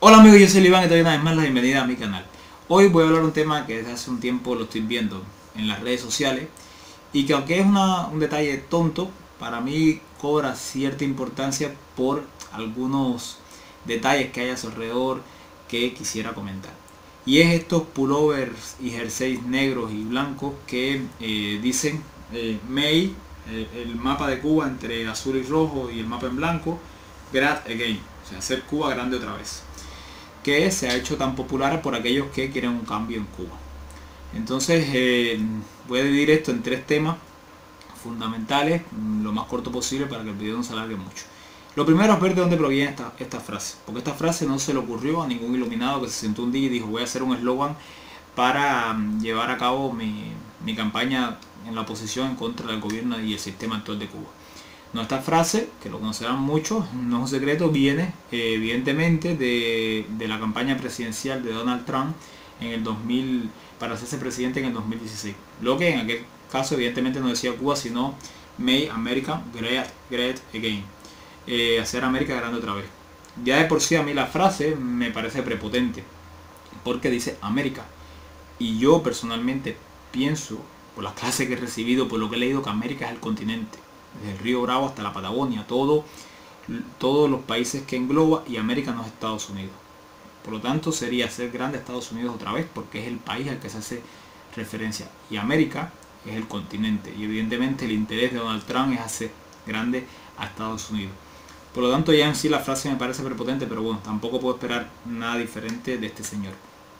Hola amigos, yo soy Iván y te doy una vez más la bienvenida a mi canal. Hoy voy a hablar de un tema que desde hace un tiempo lo estoy viendo en las redes sociales y que aunque es un detalle tonto, para mí cobra cierta importancia por algunos detalles que hay a su alrededor que quisiera comentar. Y es estos pullovers y jerseys negros y blancos que dicen May, el mapa de Cuba entre azul y rojo y el mapa en blanco, Great Again, o sea, hacer Cuba grande otra vez, que se ha hecho tan popular por aquellos que quieren un cambio en Cuba. Entonces voy a dividir esto en tres temas fundamentales, lo más corto posible para que el video no se alargue mucho. Lo primero es ver de dónde proviene esta frase, porque esta frase no se le ocurrió a ningún iluminado que se sentó un día y dijo voy a hacer un eslogan para llevar a cabo mi campaña en la oposición en contra del gobierno y el sistema actual de Cuba. No, esta frase, que lo conocerán muchos, no es un secreto, viene evidentemente de la campaña presidencial de Donald Trump en el 2000 para hacerse presidente en el 2016. Lo que en aquel caso evidentemente no decía Cuba, sino Make America Great Again. Hacer América grande otra vez. Ya de por sí a mí la frase me parece prepotente, porque dice América. Y yo personalmente pienso, por las clases que he recibido, por lo que he leído, que América es el continente. Desde el río Bravo hasta la Patagonia, todos los países que engloba, y América no es Estados Unidos. Por lo tanto sería hacer grande a Estados Unidos otra vez, porque es el país al que se hace referencia, y América es el continente, y evidentemente el interés de Donald Trump es hacer grande a Estados Unidos. Por lo tanto ya en sí la frase me parece prepotente, pero bueno, tampoco puedo esperar nada diferente de este señor.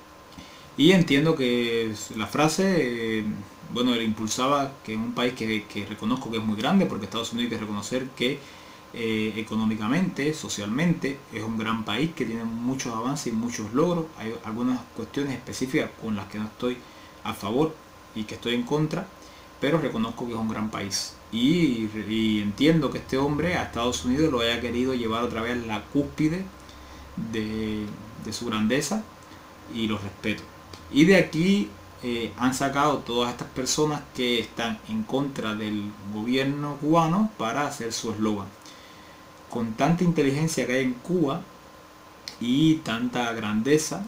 Y entiendo que la frase, bueno, le impulsaba que en un país que reconozco que es muy grande, porque Estados Unidos hay que reconocer que económicamente, socialmente, es un gran país que tiene muchos avances y muchos logros. Hay algunas cuestiones específicas con las que no estoy a favor y que estoy en contra, pero reconozco que es un gran país. Y entiendo que este hombre a Estados Unidos lo haya querido llevar otra vez a la cúspide de su grandeza, y lo respeto. Y de aquí han sacado todas estas personas que están en contra del gobierno cubano para hacer su eslogan. Con tanta inteligencia que hay en Cuba y tanta grandeza,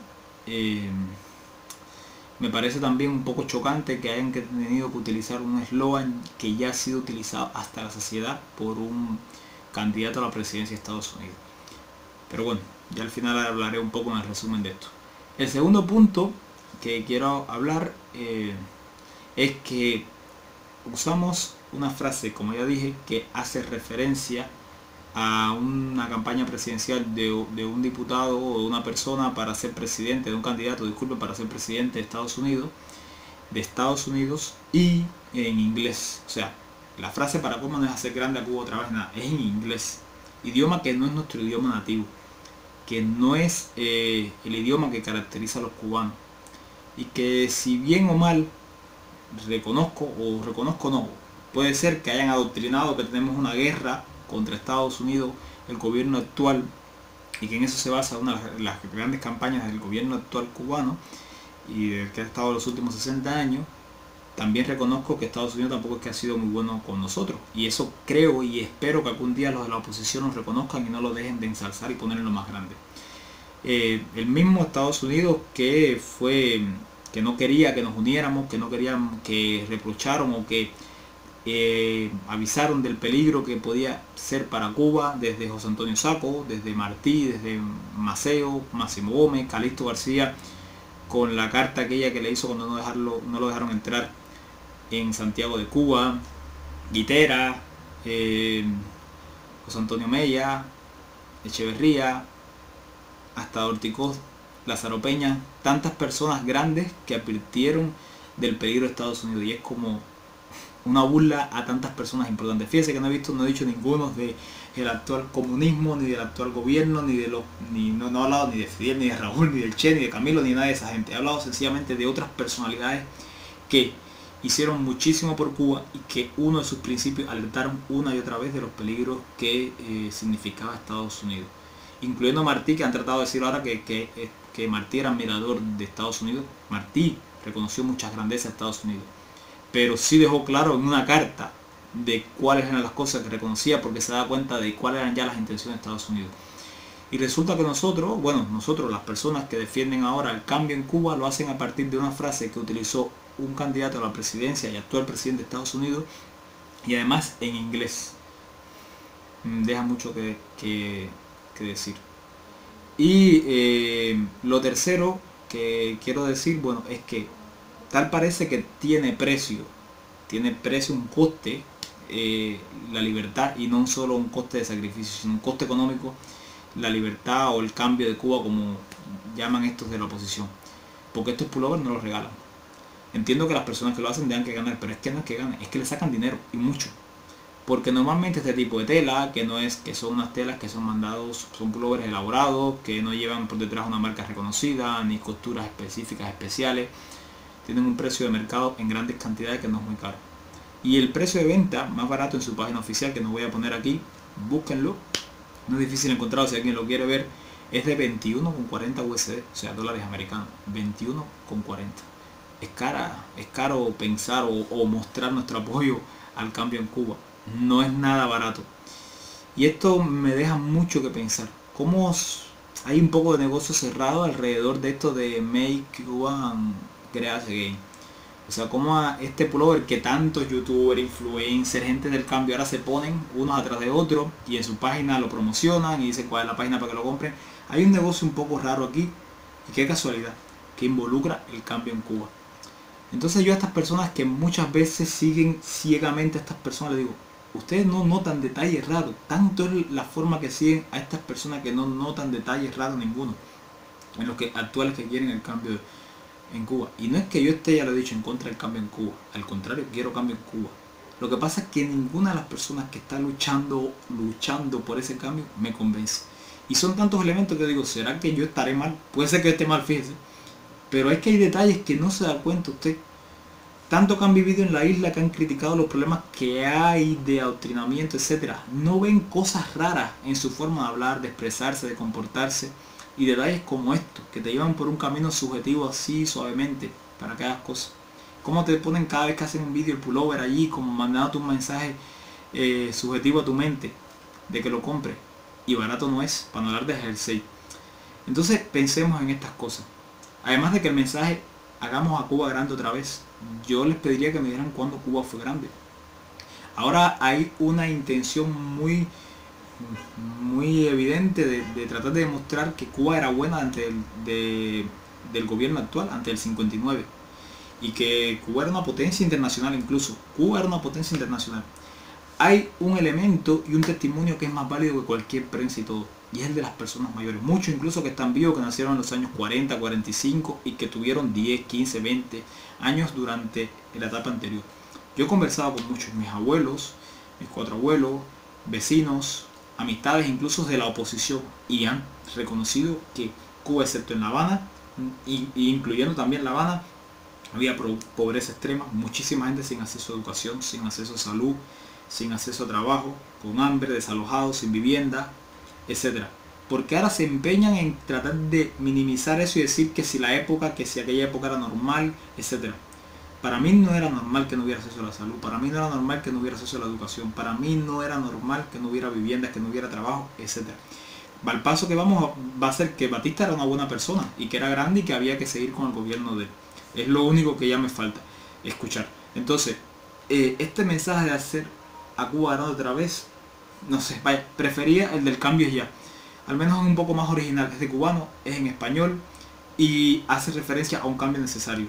me parece también un poco chocante que hayan tenido que utilizar un eslogan que ya ha sido utilizado hasta la saciedad por un candidato a la presidencia de Estados Unidos. Pero bueno, ya al final hablaré un poco en el resumen de esto. El segundo punto que quiero hablar es que usamos una frase, como ya dije, que hace referencia a una campaña presidencial de un diputado o de una persona para ser presidente, de un candidato, disculpen, para ser presidente de Estados Unidos, y en inglés. O sea, la frase para cómo no es hacer grande a Cuba otra vez, nada, es en inglés, idioma que no es nuestro idioma nativo, que no es el idioma que caracteriza a los cubanos, y que si bien o mal reconozco no, puede ser que hayan adoctrinado que tenemos una guerra contra Estados Unidos, el gobierno actual, y que en eso se basa una de las grandes campañas del gobierno actual cubano y del que ha estado los últimos 60 años. También reconozco que Estados Unidos tampoco es que ha sido muy bueno con nosotros, y eso creo y espero que algún día los de la oposición nos reconozcan y no lo dejen de ensalzar y ponerlo más grande. El mismo Estados Unidos que no quería que nos uniéramos, que no querían, que reprocharon o que avisaron del peligro que podía ser para Cuba, desde José Antonio Saco, desde Martí, desde Maceo, Máximo Gómez, Calixto García, con la carta aquella que le hizo cuando no lo dejaron entrar en Santiago de Cuba, Guitera, José Antonio Mella, Echeverría, hasta Orticoz, Lázaro Peña, tantas personas grandes que advirtieron del peligro de Estados Unidos, y es como una burla a tantas personas importantes. Fíjense que no he dicho ninguno del actual comunismo, ni del actual gobierno, no he hablado ni de Fidel, ni de Raúl, ni del Che, ni de Camilo, ni nada de esa gente. He hablado sencillamente de otras personalidades que hicieron muchísimo por Cuba y que uno de sus principios alertaron una y otra vez de los peligros que significaba Estados Unidos. Incluyendo Martí, que han tratado de decir ahora que Martí era admirador de Estados Unidos. Martí reconoció muchas grandezas de Estados Unidos, pero sí dejó claro en una carta de cuáles eran las cosas que reconocía, porque se da cuenta de cuáles eran ya las intenciones de Estados Unidos. Y resulta que nosotros, las personas que defienden ahora el cambio en Cuba, lo hacen a partir de una frase que utilizó un candidato a la presidencia y actual presidente de Estados Unidos, y además en inglés. Deja mucho que decir. Y lo tercero que quiero decir, es que tal parece que tiene precio, un coste, la libertad, y no solo un coste de sacrificio, sino un coste económico, la libertad o el cambio de Cuba, como llaman estos de la oposición, porque estos pullovers no los regalan. Entiendo que las personas que lo hacen tengan que ganar, pero es que no es que ganen, es que le sacan dinero, y mucho, porque normalmente este tipo de tela, que son unas telas que son mandados, son pullovers elaborados, que no llevan por detrás una marca reconocida, ni costuras específicas especiales, tienen un precio de mercado en grandes cantidades que no es muy caro. Y el precio de venta más barato en su página oficial, que no voy a poner aquí, búsquenlo, no es difícil encontrarlo si alguien lo quiere ver, es de 21,40 USD, o sea, dólares americanos, 21,40. Es caro pensar o mostrar nuestro apoyo al cambio en Cuba. No es nada barato. Y esto me deja mucho que pensar. ¿Cómo hay un poco de negocio cerrado alrededor de esto de Make Cuba Great Again? O sea, como a este pullover que tantos youtubers, influencers, gente del cambio ahora se ponen unos atrás de otros y en su página lo promocionan y dicen cuál es la página para que lo compren. Hay un negocio un poco raro aquí, y qué casualidad, que involucra el cambio en Cuba. Entonces yo a estas personas que muchas veces siguen ciegamente a estas personas les digo, ustedes no notan detalles raros, tanto es la forma que siguen a estas personas que no notan detalles raros ninguno en los que actuales que quieren el cambio en Cuba. Y no es que yo esté, ya lo he dicho, en contra del cambio en Cuba, al contrario, quiero cambio en Cuba. Lo que pasa es que ninguna de las personas que está luchando por ese cambio me convence. Y son tantos elementos que digo, ¿será que yo estaré mal? Puede ser que esté mal, fíjese. Pero es que hay detalles que no se da cuenta usted. Tanto que han vivido en la isla, que han criticado los problemas que hay de adoctrinamiento, etcétera, no ven cosas raras en su forma de hablar, de expresarse, de comportarse, y detalles como estos, que te llevan por un camino subjetivo así suavemente para que hagas cosas. Cómo te ponen cada vez que hacen un vídeo el pullover allí, como mandándote un mensaje subjetivo a tu mente de que lo compres, y barato no es, para no hablar de jersey. Entonces pensemos en estas cosas. Además de que el mensaje, hagamos a Cuba grande otra vez, yo les pediría que me dijeran cuándo Cuba fue grande. Ahora hay una intención muy evidente de tratar de demostrar que Cuba era buena ante del gobierno actual, ante el 59, y que Cuba era una potencia internacional. Incluso Cuba era una potencia internacional. Hay un elemento y un testimonio que es más válido que cualquier prensa y todo, y es el de las personas mayores, muchos incluso que están vivos, que nacieron en los años 40, 45 y que tuvieron 10, 15, 20 años durante la etapa anterior. Yo he conversado con muchos, mis abuelos, mis 4 abuelos, vecinos, amistades incluso de la oposición, y han reconocido que Cuba, excepto en La Habana, y incluyendo también La Habana, había pobreza extrema, muchísima gente sin acceso a educación, sin acceso a salud, sin acceso a trabajo, con hambre, desalojados, sin vivienda, etcétera. Porque ahora se empeñan en tratar de minimizar eso y decir que si aquella época era normal, etcétera. Para mí no era normal que no hubiera acceso a la salud, para mí no era normal que no hubiera acceso a la educación, para mí no era normal que no hubiera viviendas, que no hubiera trabajo, etcétera. Al paso que va a ser que Batista era una buena persona y que era grande y que había que seguir con el gobierno de él. Es lo único que ya me falta escuchar. Entonces, este mensaje de hacer a Cuba grande otra vez, no sé, vaya, prefería el del cambio ya. Al menos es un poco más original, es de cubano, es en español y hace referencia a un cambio necesario.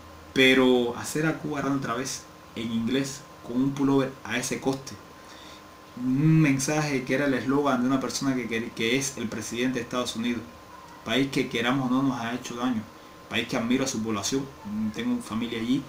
Pero hacer a Cuba grande otra vez en inglés con un pullover a ese coste, un mensaje que era el eslogan de una persona que es el presidente de Estados Unidos, país que queramos o no nos ha hecho daño, país que admiro a su población, tengo familia allí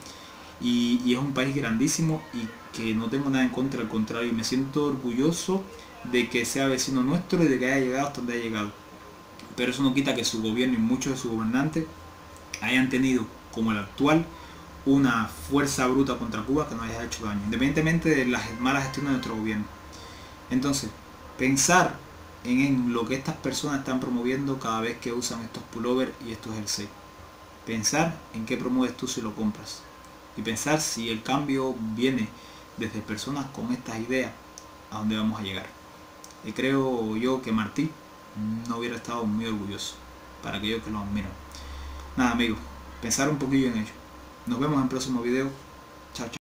y es un país grandísimo y que no tengo nada en contra, al contrario, y me siento orgulloso de que sea vecino nuestro y de que haya llegado hasta donde ha llegado. Pero eso no quita que su gobierno y muchos de sus gobernantes hayan tenido, como el actual, una fuerza bruta contra Cuba que no haya hecho daño, independientemente de las malas gestiones de nuestro gobierno. Entonces, pensar en lo que estas personas están promoviendo cada vez que usan estos pullovers y estos jerseys. Pensar en qué promueves tú si lo compras. Y pensar si el cambio viene desde personas con estas ideas, a dónde vamos a llegar. Y creo yo que Martí no hubiera estado muy orgulloso para aquellos que lo admiran. Nada amigos, pensar un poquillo en ello. Nos vemos en el próximo video. Chao, chao.